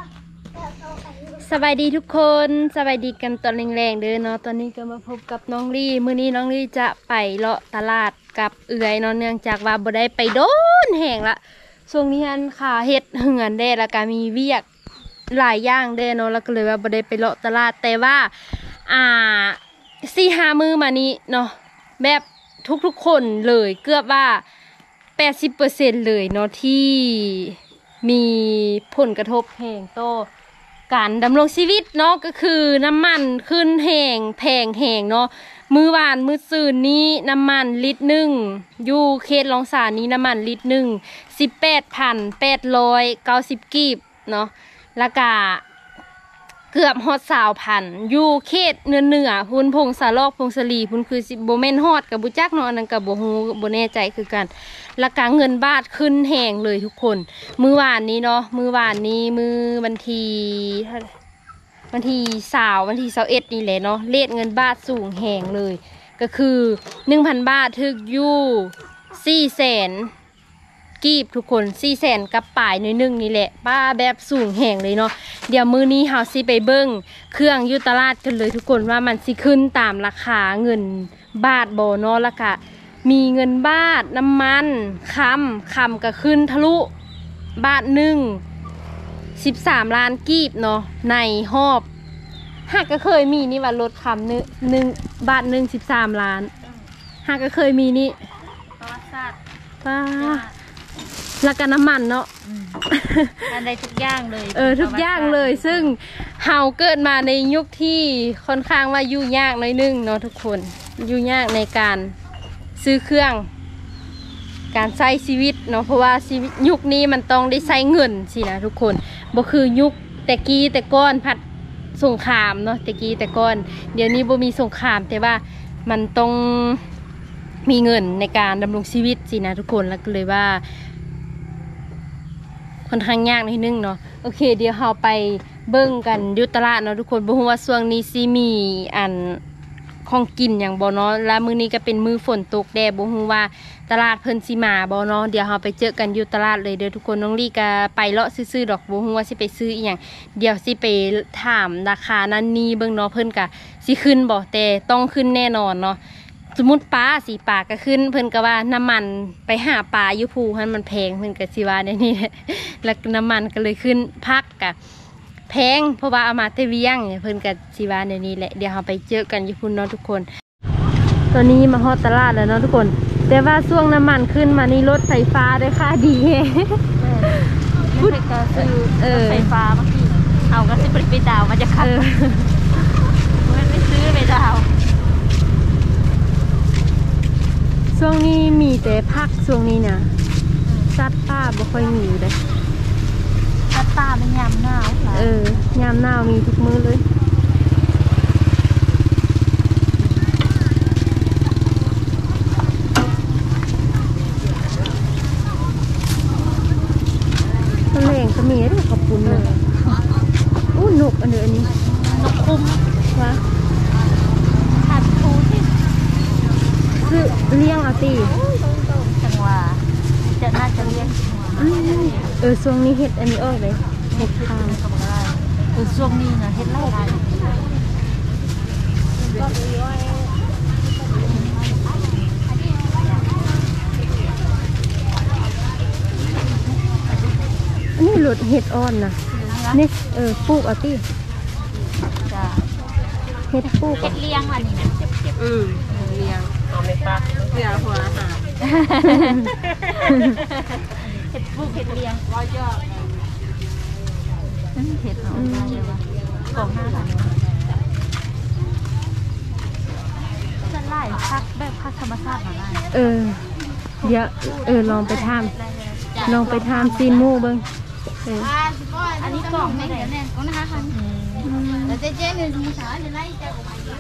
สบายดีทุกคนสบายดีกันตอนแรงๆเด้อเนาะตอนนี้ก็มาพบกับน้องลี่มื้อนี้น้องลี่จะไปเลาะตลาดกับเอื่อยเนาะเนื่องจากว่าบ่ได้ไปโดนแห้งละช่วงนี้อันขาเฮ็ดเหือนเด้แล้วก็มีเวียกหลายอย่างเด้เนาะแล้วก็เลยว่าบ่ได้ไปเลาะตลาดแต่ว่า4-5 มื้อมานี้เนาะแบบทุกๆคนเลยเกือบว่า 80% เลยเนาะที่มีผลกระทบแห่งต่อการดำรงชีวิตเนาะก็คือน้ำมันขึ้นแห่งแพงแห่งเนาะมื้อวานมื้อซืนนี้น้ำมันลิตรหนึ่งอยู่เขตลองสานนี้น้ำมันลิตรหนึ่ง18,890 กีบเนาะแล้วก็เกือบฮอด20,000อยู่เขตเหนือพุ่นพงสาลอกพงสลีพุ่นคือสิบ่แม่นฮอดกับบุจักเนาะอันนั้นกับบ่ฮู้บ่แน่ใจคือกันแล้วก็เงินบาทขึ้นแห้งเลยทุกคนมื้อวานนี้เนาะมื้อวานนี้มื้อวันที่วันที่21นี่แหละเนาะเลทเงินบาทสูงแห้งเลยก็คือ 1,000 บาทถึกอยู่ 400,000กีบทุกคน400,000กับป่ายหน่อยนึงนี่แหละป้าแบบสูงแห่งเลยเนาะเดี๋ยวมื้อนี้เฮาสิไปเบิ่งเครื่องอยู่ตลาดกันเลยทุกคนว่ามันสิขึ้นตามราคาเงินบาทบ่เนาะแล้วก็มีเงินบาทน้ำมันคำก็ขึ้นทะลุบาทหนึ่ง13 ล้านกีบเนาะในหอบหากก็เคยมีนี่ว่าลดคำหนึ่งบาทหนึ่ง13 ล้านหากก็เคยมีนี่ประวัติศาสตร์ป้าแล้วก็น้ำมันเนาะอันใดทุกอย่างเลยทุกอย่างเลยซึ่งเฮาเกิดมาในยุคที่ค่อนข้างว่ายุ่งยากหน่อยนึงเนาะทุกคนยุ่งยากในการซื้อเครื่องการใช้ชีวิตเนาะเพราะว่าชีวิตยุคนี้มันต้องได้ใช้เงินสินะทุกคนบ่คือยุคแต่กี้แต่ก้อนผัดสงครามเนาะแต่กี้แต่ก้อนเดี๋ยวนี้บ่มีสงครามแต่ว่ามันต้องมีเงินในการดำรงชีวิตสินะทุกคนแล้วก็เลยว่าค่อนข้างยากนิดนึงเนาะโอเคเดี๋ยวเราไปเบิ่งกันยุตลาดเนาะทุกคนบ่ฮู้ว่าช่วงนี้สิมีอันของกินอย่างบ่เนาะและมื้อนี้ก็เป็นมื้อฝนตกแดดบ่ฮู้ว่าตลาดเพิ่นสิมาบ่เนาะเดี๋ยวเราไปเจอกันอยู่ตลาดเลยเด้อทุกคนน้องลี่ก็ไปเลาะซื้อๆดอกบ่ฮู้ว่าสิไปซื้ออีหยังเดี๋ยวสิไปถามราคานั้นนี่เบิ่งเนาะเพิ่นก็สิขึ้นบ่แต่ต้องขึ้นแน่นอนเนาะสมมุติปลาสีปลาก็ขึ้นเพิ่นก็ว่าน้ำมันไปหาปลาอยู่ภูหันมันแพงเพิ่นก็สิว่าในนี้แล้วน้ำมันก็เลยขึ้นพักกะแพงเพราะว่าเอามาแต่เวียงเพิ่นก็สิว่าในนี้แหละเดี๋ยวเราไปเจอกันอยู่พุ่นเนาะทุกคนตอนนี้มาฮอดตลาดแล้วเนาะทุกคนแต่ว่าช่วงน้ำมันขึ้นมานี่รถไฟฟ้าได้ค่าดีพูดก็ซื้อรถไฟฟ้าเมื่อกี้เอาก็สิไปดาวมาจะขับไม่ซื้อไปดาวช่วงนี้มีแต่พักช่วงนี้เนี่ยซัดป้าบ่ค่อยมีเลยซัดป้าเป็นยามหนาวเหรอยามหนาวมีทุกมื้อเลยตะแหล่งก็มีด้วยขอบคุณเลยอู้นกอันนี้นกคุ้มวะหัดทูที่คือเลี้ยงเอาตีจังหวะจะน่าจะเลี้ยงช่วงนี้เห็ดอันนี้ออกเลยเห็ดทางช่วงนี้นะเห็ดไล่อันนี้หลุดเห็ดอ่อนนะนี่ปลูกเอาตีเห็ดปลูกเห็ดเลี้ยงวันนี้นะเลี้ยงเอาไม่ปะเลี้ยงหัวอาหารเห็ดปลูกเห็ดเลี้ยง100 ยอดนั่นเห็ดเหรอกล่อง5 บาทจะไล่พักแบบพักธรรมชาติมาได้เดี๋ยวลองไปทำซีนมูเบิ้งอันนี้กล่องไม่เดี๋ยวแน่กล่องนะคะคันแล้วเจ๊เนี่ยมีสารจะไล่จะ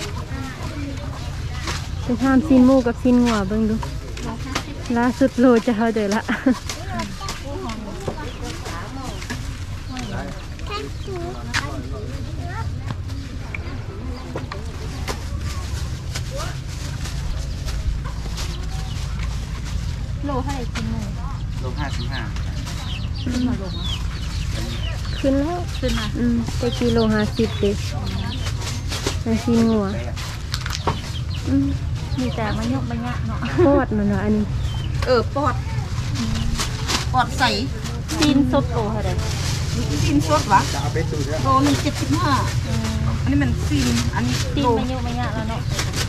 ไปทำซีนมูกับซีนหัวเบิ้งดูล่าสุดโลจะเขาเดี๋ยวละโลเท่าไหร่กินเลยโล55ขึ้นมาลงขขึ้นแล้วขึ้นมาไปกิโล50ดิมาซีงัวมีแต่มันยกมันยะเนาะปอดมันเนาะอันนี้ปอดใสตีนสดโตเท่าไหร่ตีนสดวะโตมัน75อันนี้มันตีนอันนี้ตีนมันยกมันยะแล้วเนาะ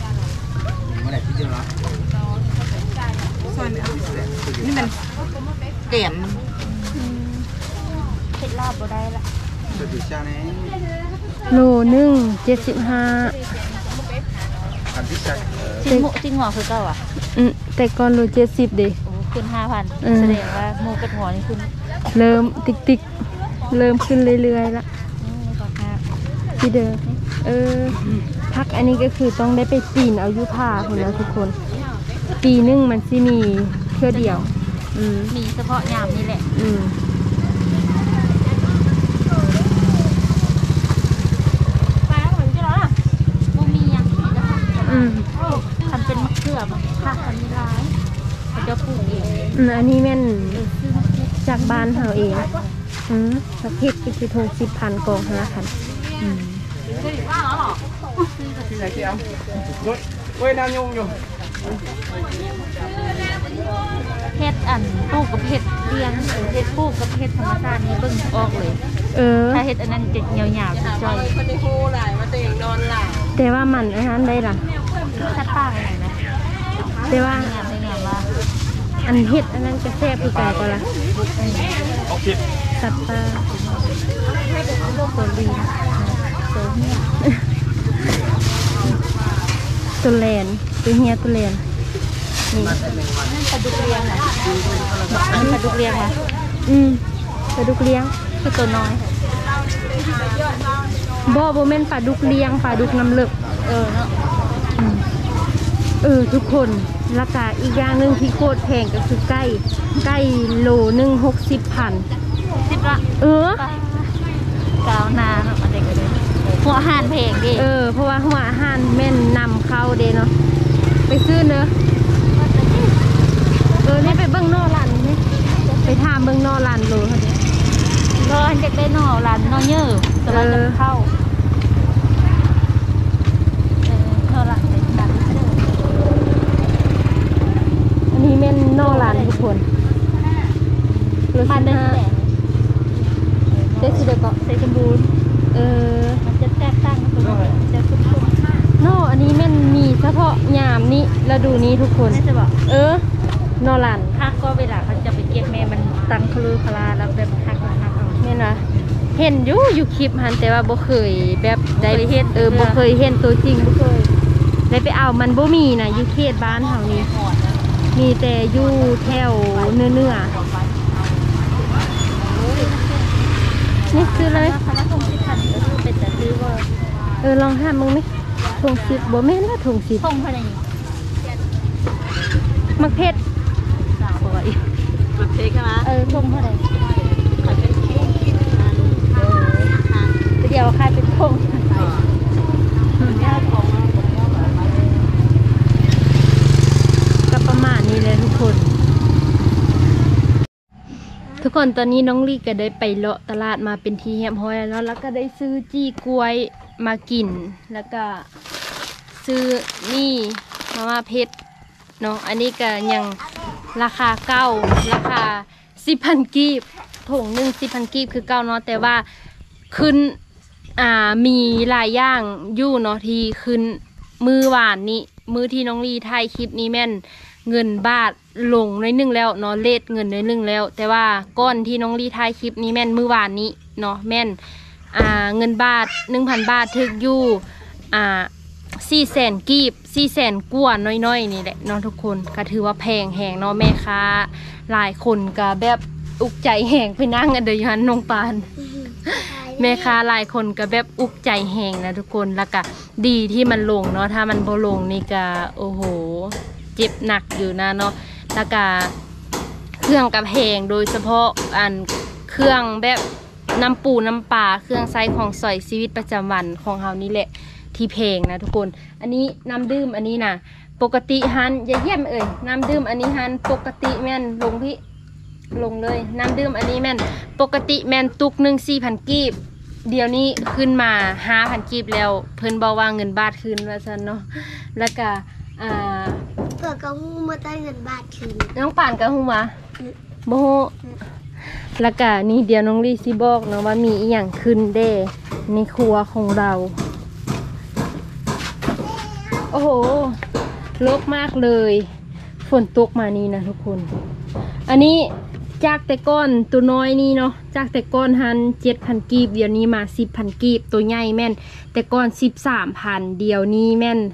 ซอยไม่เอานี่มันเต็มเผ็ดลาบบ่ได้ละโลนึง75 จริงหัวคือเก่าอ่ะแต่ก่อนโล70ดิโอ้ขึ้น 5,000 แสดงว่าหมูเป็ดหัวนี่ขึ้นเริ่มติ๊กเริ่มขึ้นเรื่อยๆละที่เดิมพักอันนี้ก็คือต้องได้ไปปีนเอายุผ้าคนแล้วทุกคนปีนึงมันสิมีเพื่อเดียวมีเฉพาะยามนี่แหละปลาเหมือนกันเหรอบ่มีอย่างนี้นะคะทำเป็นมะเขือมะผักอันนี้ร้ายเขาจะปลูกเองอันนี้แม่นจากบ้านเราเองประเภทก็คือทง10,000กอง5,000 ว่าแล้วหรอที่ไหนที่อ้ำเว้ยน้ำยงอยู่เห็ดอันปลูกกับเห็ดเลี้ยงเห็ดปลูกกับเห็ดธรรมชาตินี้เบิ่งออกเลยถ้าเห็ดอันนั้นจะยาวๆจ่อยคนในโฮหลายมาเตงนอนหลายแต่ว่ามันอันนั้นได้ล่ะสัตว์ป่าอะไรนะแต่ว่าว่าอันเห็ดอันนั้นจะแซ่บอีกก็ล่ะสัตว์ป่าตัวลีตัวเหี้ยตัวแลนตัวเฮียตัวแลนนี่ปลาดุกเลี้ยงอ่ะปลาดุกเลี้ยงอ่ะปลาดุกเลี้ยงคือตัวน้อยบ่แม่นปลาดุกเลี้ยงปลาดุกน้ำเลึกเนาะทุกคนราคาอีกอย่างนึงที่โคตรแพงก็คือไก่โลนึง60,000 ละกาวนาเนาะเด็กเลยหัวอาหารแพงดิเพราะว่าหัวอาหารแม่นนำเข้าเด้เนาะไปซื้อเนอะนี่ไปเบิ้งนอรันนี่ไปถามเบิ้งนอรันโลเขาเนี่ยรอจะได้นอรันนอเยอะแต่เราจะเข้านอรันเป็นแบบอันนี้แม่นนอรันทุกคนมันได้เจ๊สิเด็กก็ใส่สมบูรณ์มันจะแตกต่างกันตัวจะทุกคนนออันนี้แม่นมีเฉพาะยามนี้แล้วดูนี้ทุกคนจะบอกนอรันฮักก็เวลาเขาจะไปเก็บแม่มันตังคลือคลาแล้วแบบฮักเนี่ยนะเห็นอยู่คลิปหันแต่ว่าบ่เคยแบบได้เห็นบ่เคยเห็นตัวจริงบ่เคยได้ไปเอามันบ่มีนะอยู่เขตบ้านเฮานี่มีแต่อยู่แถวเนื้อนี่ซื้อเลยคณะทง10,000ก็คือเป็นแต่ซื้อว่าลองห้ามมึงไหมทง10บ่แม่นว่าทง10 ทงเท่าไหร่มักเพชรมักเพชรใช่ไหมทงเท่าไหร่ขายเป็นทงเดี๋ยวขายเป็นทงก็ประมาณนี้เลยทุกคนตอนนี้น้องลี่ก็ได้ไปเลาะตลาดมาเป็นทีแฮมฮอยแล้วก็ได้ซื้อจี้กล้วยมากินแล้วก็ซื้อนี่มาเพชรเนาะอันนี้ก็ยังราคาเก้าราคา10,000 กีบถุงนึง10,000 กีบคือเก้าเนาะแต่ว่าขึ้นมีหลายอย่างอยู่เนาะที่ขึ้นมือหวานนี้มือที่น้องลี่ถ่ายคลิปนี้แม่นเงินบาทลงน้อยนึงแล้วเนาะเลทเงินน้อยนึงแล้วแต่ว่าก้อนที่น้องลี่ถ่ายคลิปนี้แม่นมือหวานนี้เนาะแม่นเงินบาท 1,000 บาทถึกอยู่400,000 กีบ400,000 กว่าน้อยๆนี่แหละเนาะทุกคนก็ถือว่าแพงแหงเนาะแม่ค้าหลายคนก็แบบอุกใจแหงไปนั่งกันเดี๋ยวยันน้องปานแม่ค้าหลายคนก็แบบอุกใจแหงนะทุกคนแล้วก็ดีที่มันลงเนาะถ้ามันบ่ลงนี่ก็โอ้โหเจ็บหนักอยู่นะเนาะแล้วก็เครื่องกับแหงโดยเฉพาะเครื่องแบบน้ำปูน้ำปลาเครื่องใช้ของใส่ชีวิตประจำวันของเฮานี่แหละที่แพงนะทุกคนอันนี้น้ำดื่มอันนี้นะปกติฮันอย่าเยี่ยมน้ำดื่มอันนี้ฮันปกติแม่นลงพี่ลงเลยน้ำดื่มอันนี้แม่นปกติแม่นตุกหนึ่ง4,000 กีบเดี๋ยวนี้ขึ้นมา5,000 กีบแล้วเพิ่นบอกว่าเงินบาทคืนว่าซั่นเนาะแล้วก็เผื่อกระหู้มาได้เงินบาทคืนน้องป่านกะฮู้ว่าบ่ฮู้แล้วก็นี่เดี๋ยวน้องลี่สิบอกเนาะว่ามีอีหยังขึ้นเด้ในครัวของเราโอ้โหรกมากเลยฝนตกมานี่นะทุกคนอันนี้จากแต่ก้อนตัวน้อยนี่เนาะจากแต่ก้อนหัน7,000 กีบเดี๋ยวนี้มา10,000 กีบตัวใหญ่แม่นแต่ก้อน 13,000 เดี๋ยวนี้แม่น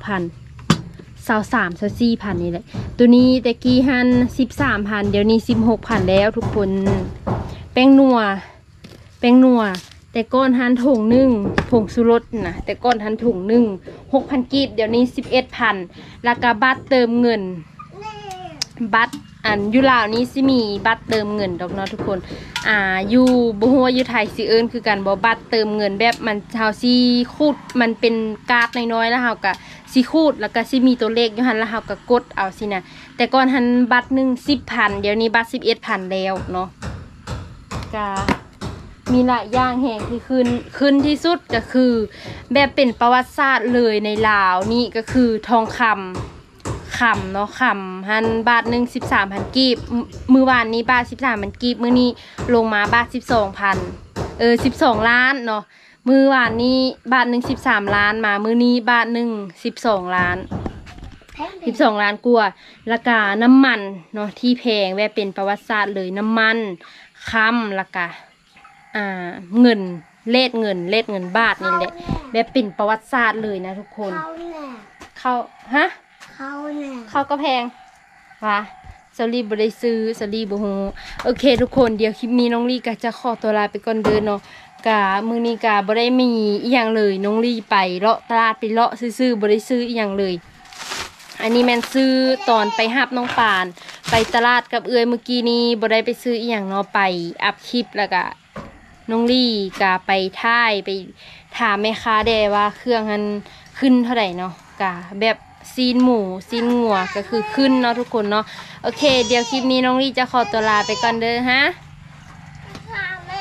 23,000 นี่แหละตัวนี้แต่กี้หัน13,000 เดี๋ยวนี้16,000 แล้วทุกคนแป้งนัวแต่ก้อนหันถุงหนึ่งผงสุรสนะแต่ก้อนหันถุงหนึ่ง6,000 กีบเดี๋ยวนี้11,000แล้วก็บัตรเติมเงินบัตรอันอยู่ลาวนี้สิมีบัตรเติมเงินดอกเนาะทุกคนอยู่บ่ฮู้ว่าอยู่ไทยสิเอิ้นคือกันบ่บัตรเติมเงินแบบมันเฮาสิคูดมันเป็นการ์ดน้อยๆแล้วเฮาก็สิคูดแล้วก็สิมีตัวเลขอยู่หั่นแล้วเฮาก็กดเอาสินะแต่ก่อนหันบัตรนึง10,000เดี๋ยวนี้บัตร11,000แล้วเนาะก็มีหลายอย่างแห่งที่ขึ้นที่สุดก็คือแบบเป็นประวัติศาสตร์เลยในลาวนี่ก็คือทองคำเนาะคำหันบาทหนึ่ง13,000 กีบมือวานนี้บาท13,000 กีบมื้อนี้ลงมาบาท12,000 12 ล้านเนาะมือวานนี้บาทหนึ่ง13 ล้านมามื้อนี้บาทหนึ่ง12 ล้าน12 ล้านกว่าราคาน้ำมันเนาะที่แพงแบบเป็นประวัติศาสตร์เลยน้ำมันคำราคาเงินเลขเงินบาทนี่แหละแบบเป็นประวัติศาสตร์เลยนะทุกคนเขาฮะเขาก็แพงวะสลีบได้ซื้อสลีบฮูโอเคทุกคนเดี๋ยวคลิปนี้น้องลี่ก็จะขอตัวลาไปก่อนเดินเนาะกะมือนี้กะบ่ได้มีอีหยังเลยน้องลี่ไปเลาะตลาดไปเลาะซื้อบ่ได้ซื้ออีหยังเลยอันนี้แม่นซื้อตอนไปหับน้องปานไปตลาดกับเอื้อยเมื่อกี้นี้บ่ได้ไปซื้ออีหยังเนาะไปอัพคลิปแล้วก็น้องลี่กะไปท่ายไปถามแม่ค้าได้ว่าเครื่องมันขึ้นเท่าไหร่เนาะกะแบบซีนหมูซีนงัวก็คือขึ้นเนาะทุกคนเนาะโอเคเดี๋ยวคลิปนี้น้องลี่จะขอตัวลาไปก่อนเด้อฮะ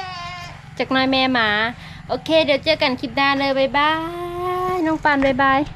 จากน้อยแม่หมาโอเคเดี๋ยวเจอกันคลิปหน้าเลยบ๊ายบายน้องปานบ๊ายบาย